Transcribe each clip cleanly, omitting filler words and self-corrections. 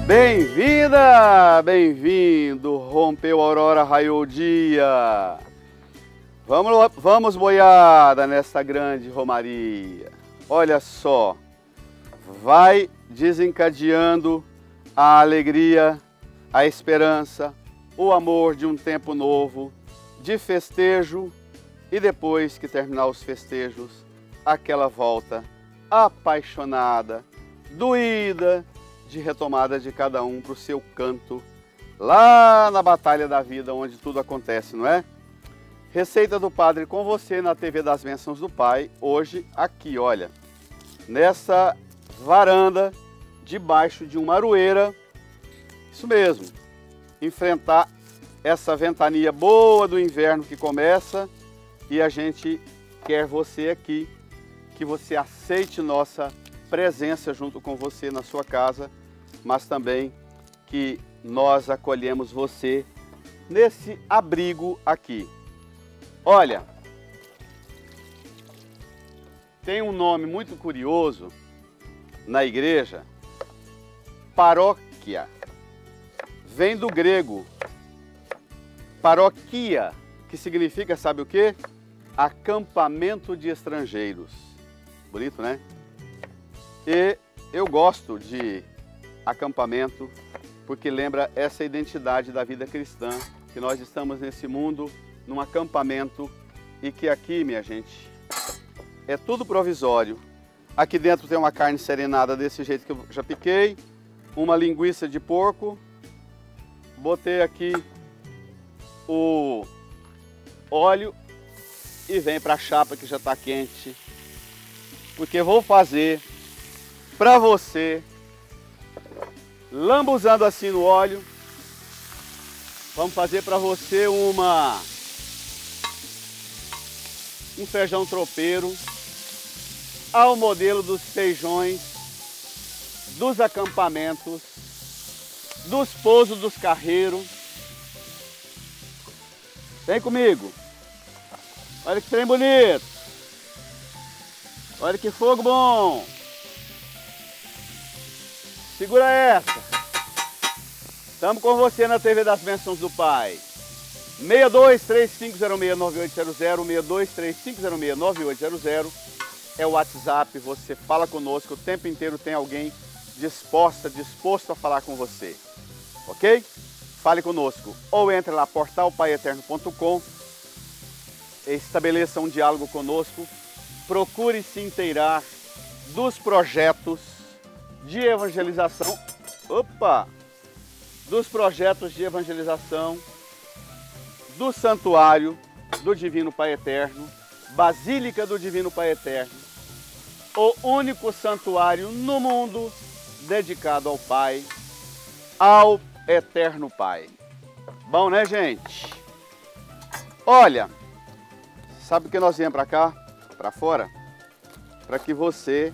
Bem-vinda, bem-vindo, rompeu a aurora, raiou o dia. Vamos boiada nesta grande romaria. Olha só, vai desencadeando a alegria, a esperança, o amor de um tempo novo, de festejo e depois que terminar os festejos, aquela volta apaixonada, doída, de retomada de cada um para o seu canto, lá na batalha da vida, onde tudo acontece, não é? Receita do Padre com você na TV das Bênçãos do Pai, hoje aqui, olha, nessa varanda, debaixo de uma aroeira, isso mesmo, enfrentar essa ventania boa do inverno que começa e a gente quer você aqui, que você aceite nossa presença junto com você na sua casa, mas também que nós acolhemos você nesse abrigo aqui. Olha, tem um nome muito curioso na igreja, paróquia. Vem do grego, paróquia, que significa, sabe o quê? Acampamento de estrangeiros. Bonito, né? E eu gosto de acampamento porque lembra essa identidade da vida cristã, que nós estamos nesse mundo, num acampamento e que aqui, minha gente, é tudo provisório. Aqui dentro tem uma carne serenada desse jeito que eu já piquei, uma linguiça de porco, botei aqui o óleo e vem para a chapa que já está quente, porque vou fazer para você, lambuzando assim no óleo, vamos fazer para você um feijão tropeiro ao modelo dos feijões dos acampamentos, dos pousos dos carreiros. Vem comigo, olha que trem bonito, olha que fogo bom. Segura essa. Estamos com você na TV das Bênçãos do Pai. 6235069800, 6235069800 é o WhatsApp. Você fala conosco o tempo inteiro, tem alguém disposto a falar com você. Ok? Fale conosco. Ou entre lá, portalpaieterno.com, estabeleça um diálogo conosco. Procure se inteirar dos projetos de evangelização, dos projetos de evangelização do Santuário do Divino Pai Eterno, Basílica do Divino Pai Eterno, o único santuário no mundo dedicado ao Pai, ao Eterno Pai. Bom, né, gente? Olha, sabe que nós viemos para cá, para fora, para que você...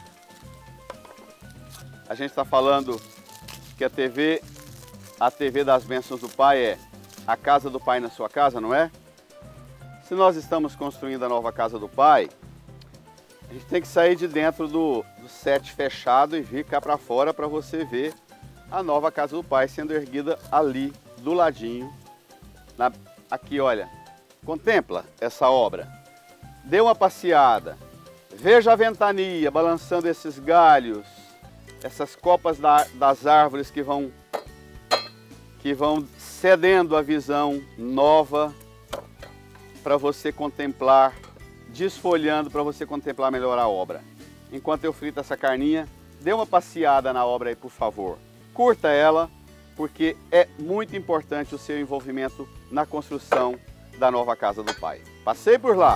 A gente está falando que a TV das Bênçãos do Pai é a casa do Pai na sua casa, não é? Se nós estamos construindo a nova casa do Pai, a gente tem que sair de dentro do set fechado e vir cá para fora para você ver a nova casa do Pai sendo erguida ali, do ladinho. Aqui, olha, contempla essa obra. Dê uma passeada, veja a ventania balançando esses galhos, essas copas das árvores que vão cedendo a visão nova para você contemplar, desfolhando para você contemplar melhor a obra. Enquanto eu frito essa carninha, dê uma passeada na obra aí, por favor. Curta ela, porque é muito importante o seu envolvimento na construção da nova casa do Pai. Passei por lá.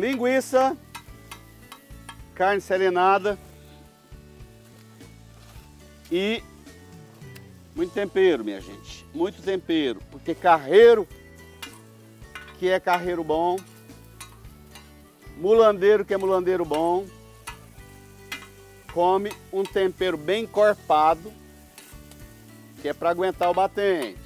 linguiça, carne serenada, E muito tempero, minha gente, muito tempero, porque carreiro, que é carreiro bom, mulandeiro, que é mulandeiro bom, come um tempero bem encorpado, que é para aguentar o batente.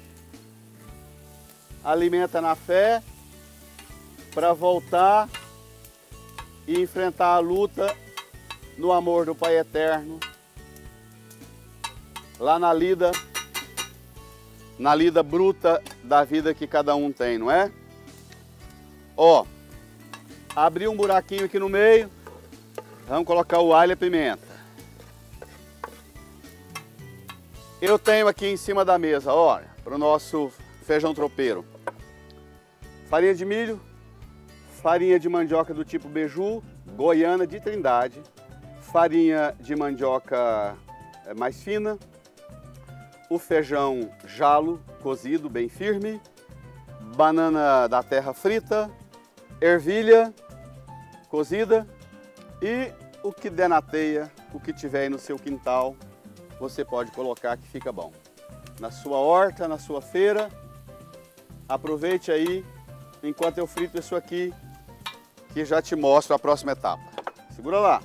Alimenta na fé, para voltar e enfrentar a luta no amor do Pai Eterno, lá na lida bruta da vida que cada um tem, não é? Ó, abri um buraquinho aqui no meio, vamos colocar o alho e a pimenta. Eu tenho aqui em cima da mesa, olha, para o nosso feijão tropeiro, farinha de milho, farinha de mandioca do tipo beiju, goiana de Trindade, farinha de mandioca mais fina, o feijão jalo cozido bem firme, banana da terra frita, ervilha cozida e o que der na teia, o que tiver aí no seu quintal, você pode colocar que fica bom. Na sua horta, na sua feira, aproveite aí enquanto eu frito isso aqui, que já te mostro a próxima etapa. Segura lá.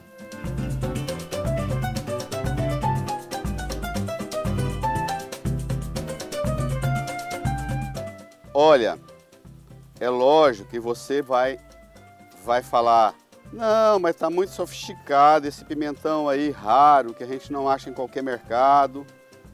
Olha, é lógico que você vai falar, não, mas está muito sofisticado esse pimentão aí raro, que a gente não acha em qualquer mercado.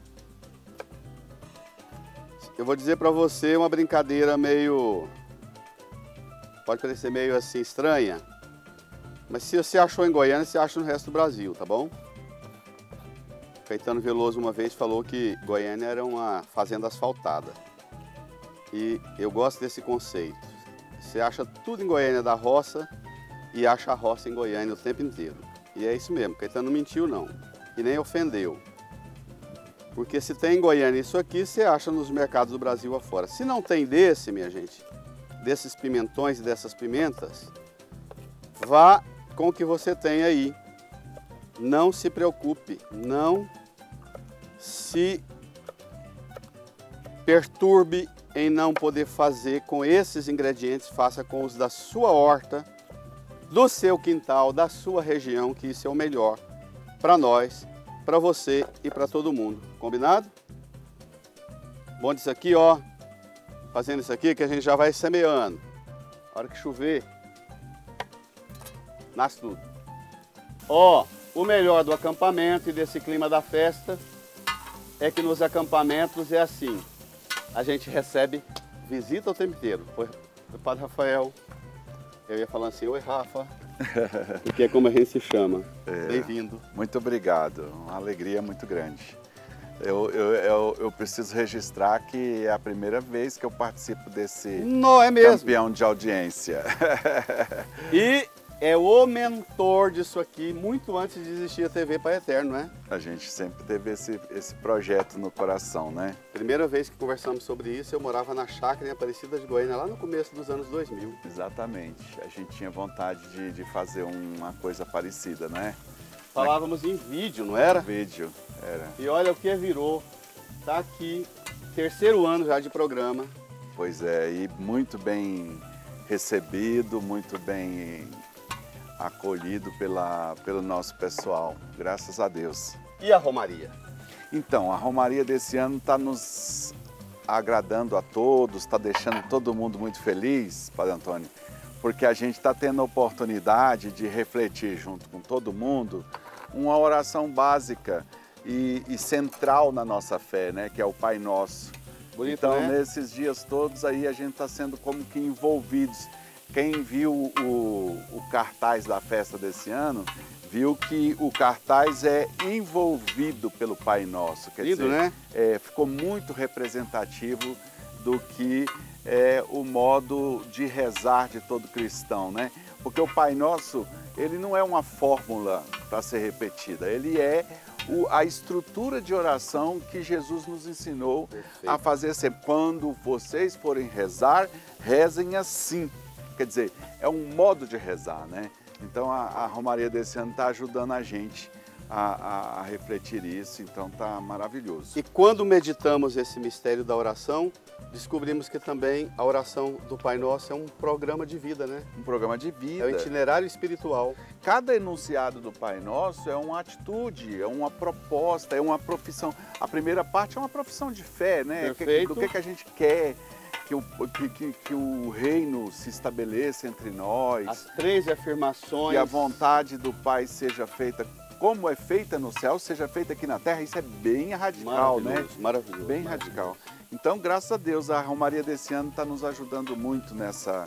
Eu vou dizer para você uma brincadeira meio, pode parecer meio assim estranha, mas se você achou em Goiânia, você acha no resto do Brasil, tá bom? Caetano Veloso uma vez falou que Goiânia era uma fazenda asfaltada. E eu gosto desse conceito. Você acha tudo em Goiânia da roça e acha a roça em Goiânia o tempo inteiro. E é isso mesmo, Caetano não mentiu não, e nem ofendeu. Porque se tem em Goiânia isso aqui, você acha nos mercados do Brasil afora. Se não tem desse, minha gente, desses pimentões e dessas pimentas, vá com o que você tem aí. Não se preocupe, não se perturbe em não poder fazer com esses ingredientes, faça com os da sua horta, do seu quintal, da sua região, que isso é o melhor para nós, para você e para todo mundo. Combinado? Bom disso aqui, ó, fazendo isso aqui que a gente já vai semeando. A hora que chover, nasce tudo. Ó, o melhor do acampamento e desse clima da festa é que nos acampamentos é assim. A gente recebe visita o tempo inteiro. Oi, Padre Rafael. Eu ia falando assim, oi Rafa, porque é como a gente se chama. Bem-vindo. Muito obrigado, uma alegria muito grande. Eu preciso registrar que é a primeira vez que eu participo desse Não, é mesmo. campeão de audiência. E é o mentor disso aqui, muito antes de existir a TV Pai Eterno, né? A gente sempre teve esse projeto no coração, né? Primeira vez que conversamos sobre isso, eu morava na chácara em Aparecida de Goiânia, lá no começo dos anos 2000. Exatamente. A gente tinha vontade de fazer uma coisa parecida, né? Falávamos em vídeo, não era? Vídeo, era. E olha o que virou. Tá aqui, terceiro ano já de programa. Pois é, e muito bem recebido, muito bem acolhido pelo nosso pessoal, graças a Deus. E a Romaria? Então, a Romaria desse ano está nos agradando a todos, está deixando todo mundo muito feliz, Padre Antônio, porque a gente está tendo a oportunidade de refletir junto com todo mundo uma oração básica e central na nossa fé, né, que é o Pai Nosso. Bonito, então, né? nesses dias todos aí a gente está sendo como que envolvidos. Quem viu o cartaz da festa desse ano, viu que o cartaz é envolvido pelo Pai Nosso. Quer Lindo, dizer, né? Ficou muito representativo do que é o modo de rezar de todo cristão, né? Porque o Pai Nosso, ele não é uma fórmula para ser repetida, ele é a estrutura de oração que Jesus nos ensinou a fazer sempre. Quando vocês forem rezar, rezem assim. Quer dizer, é um modo de rezar, né? Então a Romaria desse ano está ajudando a gente a refletir isso, então tá maravilhoso. E quando meditamos esse mistério da oração, descobrimos que também a oração do Pai Nosso é um programa de vida, né? Um programa de vida. É o itinerário espiritual. Cada enunciado do Pai Nosso é uma atitude, é uma proposta, é uma profissão. A primeira parte é uma profissão de fé, né? Perfeito. Do que a gente quer que o reino se estabeleça entre nós. As 13 afirmações. Que a vontade do Pai seja feita como é feita no céu, seja feita aqui na terra. Isso é bem radical, né? Maravilhoso. Bem radical. Então, graças a Deus, a Romaria desse ano está nos ajudando muito nessa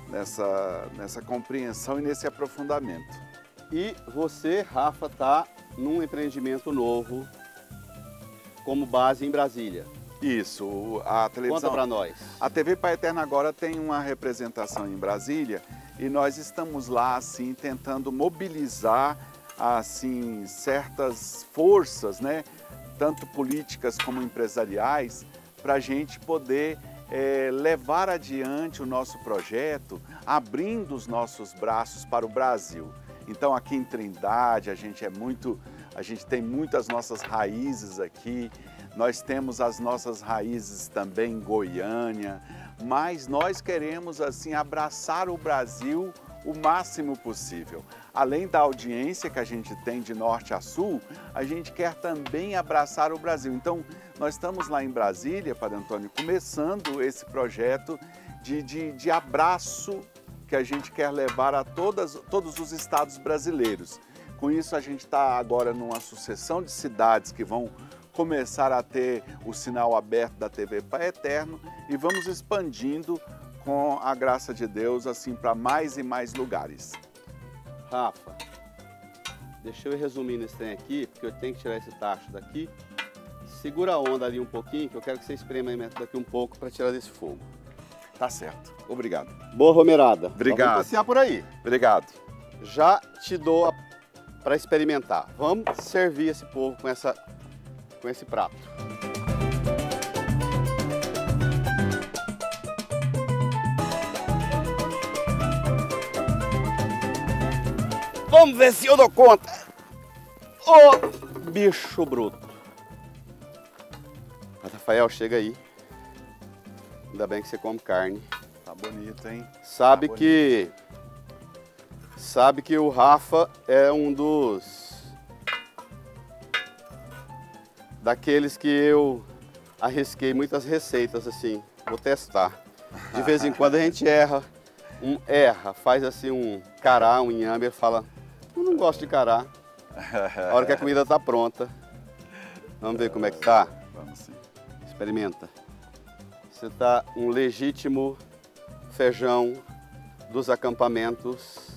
compreensão e nesse aprofundamento. E você, Rafa, está num empreendimento novo, como base em Brasília. Isso, a televisão... Conta para nós. A TV Pai Eterno agora tem uma representação em Brasília e nós estamos lá, assim, tentando mobilizar, assim, certas forças, né? Tanto políticas como empresariais, para a gente poder levar adiante o nosso projeto, abrindo os nossos braços para o Brasil. Então aqui em Trindade a gente tem muitas nossas raízes aqui, nós temos as nossas raízes também em Goiânia, mas nós queremos assim abraçar o Brasil o máximo possível. Além da audiência que a gente tem de norte a sul, a gente quer também abraçar o Brasil. Então, nós estamos lá em Brasília, Padre Antônio, começando esse projeto de abraço que a gente quer levar a todos os estados brasileiros. Com isso, a gente está agora numa sucessão de cidades que vão começar a ter o sinal aberto da TV Pai Eterno e vamos expandindo com a graça de Deus, assim, para mais e mais lugares. Rafa, deixa eu resumir nesse trem aqui, porque eu tenho que tirar esse tacho daqui. Segura a onda ali um pouquinho, que eu quero que você experimente daqui um pouco para tirar desse fogo. Tá certo. Obrigado. Boa romerada. Obrigado. Vamos passear por aí. Obrigado. Já te dou para experimentar. Vamos servir esse povo com esse prato. Vamos ver se eu dou conta. Ô, bicho bruto. Rafael, chega aí. Ainda bem que você come carne. Tá bonito, hein? Sabe que o Rafa é um daqueles que eu arrisquei muitas receitas assim. Vou testar. De vez em quando a gente erra, faz assim um cará, um inhame, ele fala: eu não gosto de cará. A hora que a comida tá pronta. Vamos ver como é que tá? Vamos sim. Experimenta. Você tá um legítimo feijão dos acampamentos.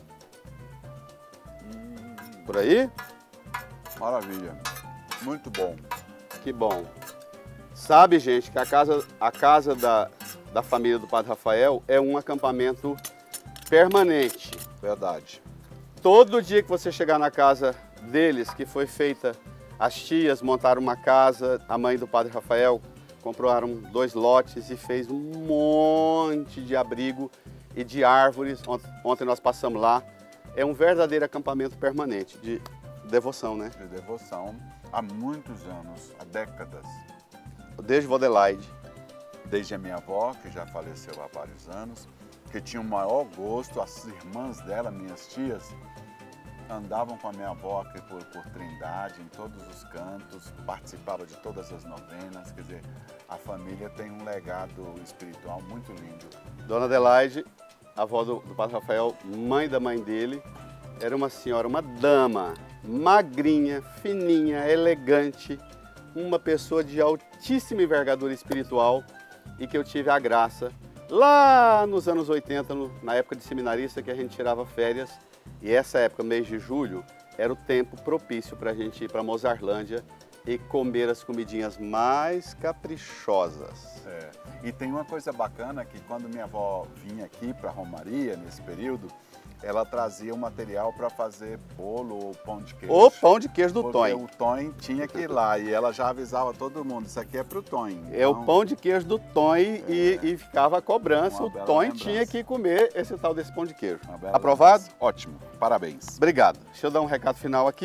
Por aí? Maravilha. Muito bom. Que bom. Sabe, gente, que a casa da família do Padre Rafael é um acampamento permanente. Verdade. Todo dia que você chegar na casa deles, que foi feita, as tias montaram uma casa, a mãe do Padre Rafael compraram 2 lotes e fez um monte de abrigo e de árvores. Ontem nós passamos lá. É um verdadeiro acampamento permanente de devoção, né? De devoção há muitos anos, há décadas. Desde Vodelaide. Desde a minha avó, que já faleceu há vários anos, que tinha o maior gosto, as irmãs dela, minhas tias, andavam com a minha avó aqui por Trindade, em todos os cantos, participavam de todas as novenas, quer dizer, a família tem um legado espiritual muito lindo. Dona Adelaide, a avó do Padre Rafael, mãe da mãe dele, era uma senhora, uma dama, magrinha, fininha, elegante, uma pessoa de altíssima envergadura espiritual e que eu tive a graça, lá nos anos 80, na época de seminarista, que a gente tirava férias, e essa época, mês de julho, era o tempo propício para a gente ir para Mozarlândia e comer as comidinhas mais caprichosas. E tem uma coisa bacana que quando minha avó vinha aqui para Romaria, nesse período, ela trazia o material para fazer bolo ou pão de queijo. O pão de queijo do Tonho. Porque o Tonho tinha que ir lá e ela já avisava todo mundo, isso aqui é para o Tonho. É o pão de queijo do Tonho e ficava a cobrança, o Tonho tinha que comer esse tal desse pão de queijo. Aprovado? Ótimo, parabéns. Obrigado. Deixa eu dar um recado final aqui.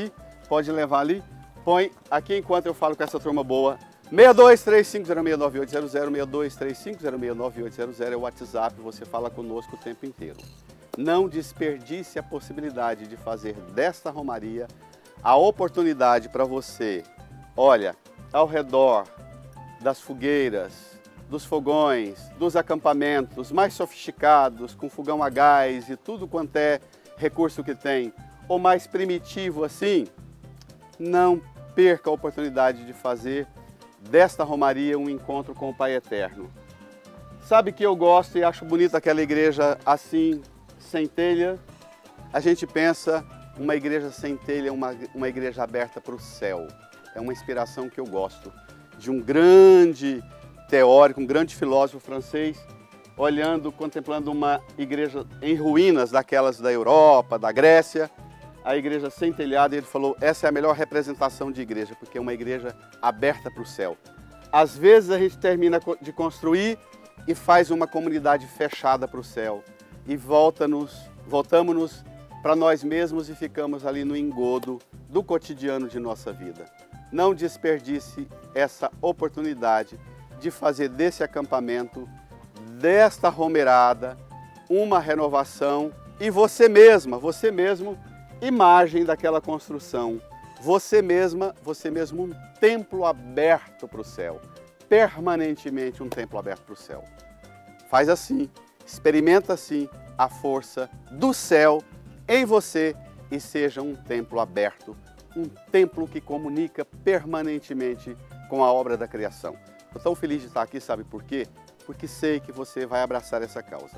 Pode levar ali. Põe aqui enquanto eu falo com essa turma boa. 6235069800, 6235069800 é o WhatsApp, você fala conosco o tempo inteiro. Não desperdice a possibilidade de fazer desta romaria a oportunidade para você, olha, ao redor das fogueiras, dos fogões, dos acampamentos mais sofisticados, com fogão a gás e tudo quanto é recurso que tem, ou mais primitivo assim, não perca a oportunidade de fazer desta romaria um encontro com o Pai Eterno. Sabe que eu gosto e acho bonita aquela igreja assim, sem telha? A gente pensa, uma igreja sem telha é uma igreja aberta para o céu. É uma inspiração que eu gosto, de um grande teórico, um grande filósofo francês, olhando, contemplando uma igreja em ruínas, daquelas da Europa, da Grécia, a igreja sem telhado, e ele falou, essa é a melhor representação de igreja, porque é uma igreja aberta para o céu. Às vezes a gente termina de construir e faz uma comunidade fechada para o céu, e voltamos-nos para nós mesmos e ficamos ali no engodo do cotidiano de nossa vida. Não desperdice essa oportunidade de fazer desse acampamento, desta romeirada, uma renovação, e você mesmo, imagem daquela construção, você mesmo um templo aberto para o céu, permanentemente um templo aberto para o céu. Faz assim, experimenta assim a força do céu em você e seja um templo aberto, um templo que comunica permanentemente com a obra da criação. Estou tão feliz de estar aqui, sabe por quê? Porque sei que você vai abraçar essa causa.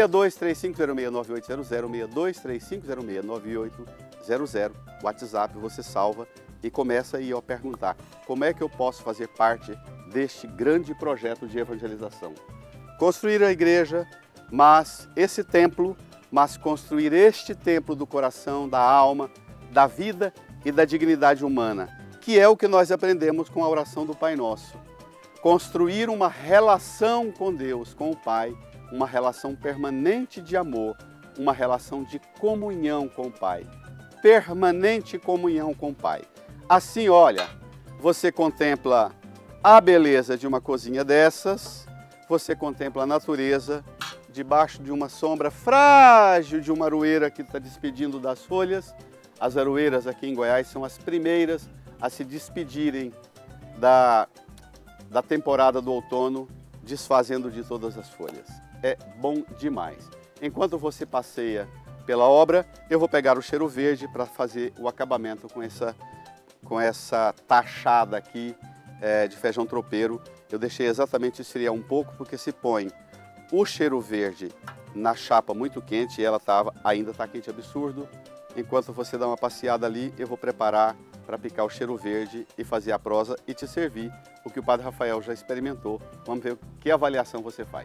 6235069800, 6235069800, WhatsApp, você salva e começa aí a perguntar, como é que eu posso fazer parte deste grande projeto de evangelização? Construir a igreja, mas construir este templo do coração, da alma, da vida e da dignidade humana, que é o que nós aprendemos com a oração do Pai Nosso. Construir uma relação com Deus, com o Pai, uma relação permanente de amor, uma relação de comunhão com o Pai, permanente comunhão com o Pai. Assim, olha, você contempla a beleza de uma cozinha dessas, você contempla a natureza debaixo de uma sombra frágil de uma aroeira que está despedindo das folhas. As aroeiras aqui em Goiás são as primeiras a se despedirem da temporada do outono, desfazendo de todas as folhas. É bom demais. Enquanto você passeia pela obra, eu vou pegar o cheiro verde para fazer o acabamento com essa tachada aqui de feijão tropeiro. Eu deixei exatamente esfriar um pouco, porque se põe o cheiro verde na chapa muito quente, e ela ainda está quente absurdo. Enquanto você dá uma passeada ali, eu vou preparar para picar o cheiro verde e fazer a prosa e te servir o que o Padre Rafael já experimentou. Vamos ver que avaliação você faz.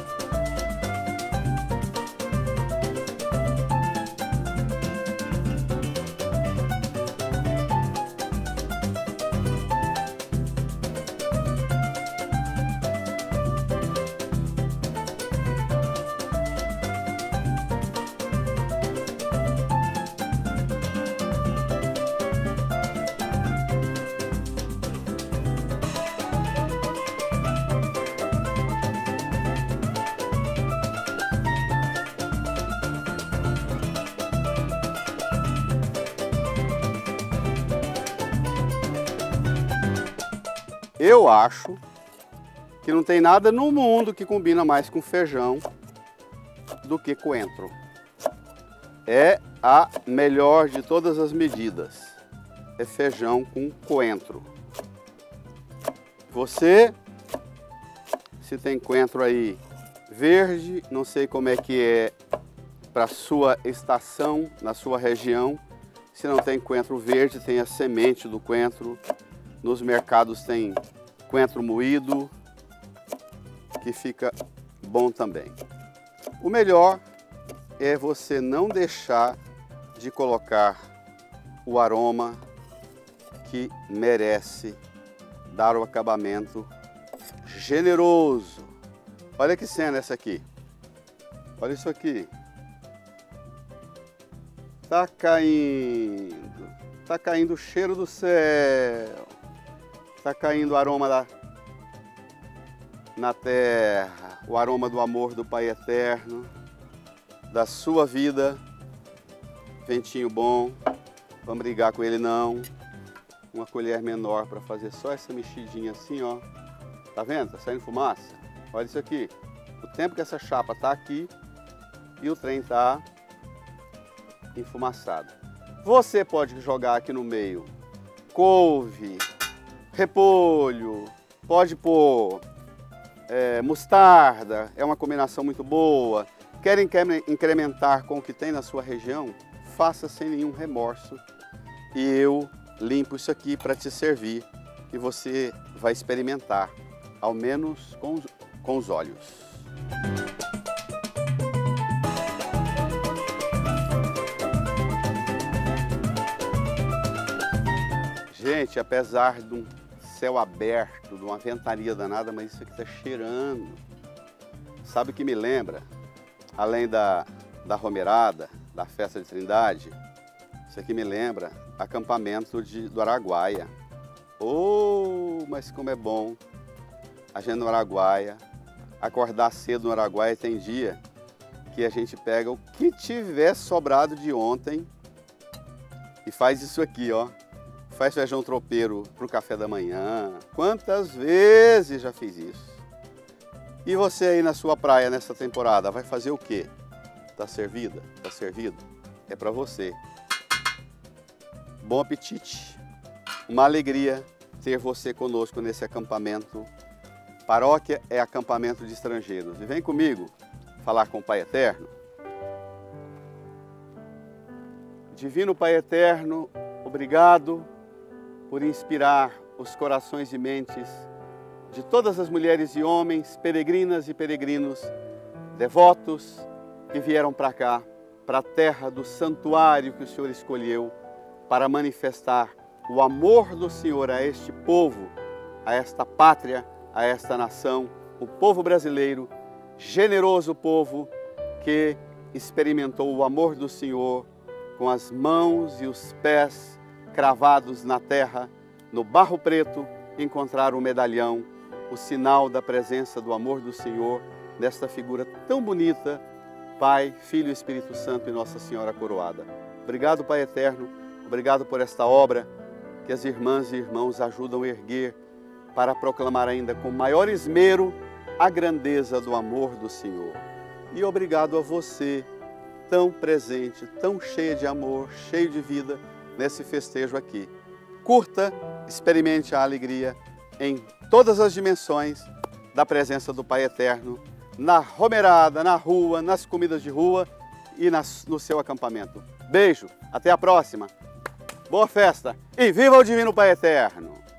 Eu acho que não tem nada no mundo que combina mais com feijão do que coentro. É a melhor de todas as medidas. É feijão com coentro. Você, se tem coentro aí verde, não sei como é que é para a sua estação, na sua região. Se não tem coentro verde, tem a semente do coentro. Nos mercados tem coentro moído, que fica bom também. O melhor é você não deixar de colocar o aroma que merece dar o acabamento generoso. Olha que cena essa aqui. Olha isso aqui. Tá caindo. Está caindo o cheiro do céu. Está caindo o aroma na terra, o aroma do amor do Pai Eterno, da sua vida. Ventinho bom, vamos brigar com ele não. Uma colher menor para fazer só essa mexidinha assim, ó. Tá vendo? Tá saindo fumaça. Olha isso aqui. O tempo que essa chapa tá aqui e o trem tá enfumaçado. Você pode jogar aqui no meio couve, repolho, pode pôr mostarda, é uma combinação muito boa. Quer incrementar com o que tem na sua região? Faça sem nenhum remorso. E eu limpo isso aqui para te servir e você vai experimentar, ao menos com os olhos. Gente, apesar de um céu aberto, de uma ventania danada, mas isso aqui está cheirando. Sabe o que me lembra? Além da romerada, da festa de Trindade, isso aqui me lembra acampamento do Araguaia. Oh, mas como é bom a gente no Araguaia, acordar cedo no Araguaia. Tem dia que a gente pega o que tiver sobrado de ontem e faz isso aqui, ó. Faz feijão tropeiro para o café da manhã. Quantas vezes já fiz isso? E você aí na sua praia nessa temporada, vai fazer o quê? Tá servida? Tá servido? É para você. Bom apetite. Uma alegria ter você conosco nesse acampamento. Paróquia é acampamento de estrangeiros. E vem comigo falar com o Pai Eterno. Divino Pai Eterno, obrigado por inspirar os corações e mentes de todas as mulheres e homens, peregrinas e peregrinos, devotos que vieram para cá, para a terra do santuário que o Senhor escolheu para manifestar o amor do Senhor a este povo, a esta pátria, a esta nação, o povo brasileiro, generoso povo que experimentou o amor do Senhor com as mãos e os pés cravados na terra, no barro preto, encontraram o medalhão, o sinal da presença do amor do Senhor, nesta figura tão bonita, Pai, Filho e Espírito Santo e Nossa Senhora coroada. Obrigado, Pai Eterno, obrigado por esta obra que as irmãs e irmãos ajudam a erguer para proclamar ainda com maior esmero a grandeza do amor do Senhor. E obrigado a você, tão presente, tão cheia de amor, cheio de vida, nesse festejo aqui. Curta, experimente a alegria em todas as dimensões da presença do Pai Eterno, na romerada, na rua, nas comidas de rua e no seu acampamento. Beijo, até a próxima, boa festa e viva o Divino Pai Eterno!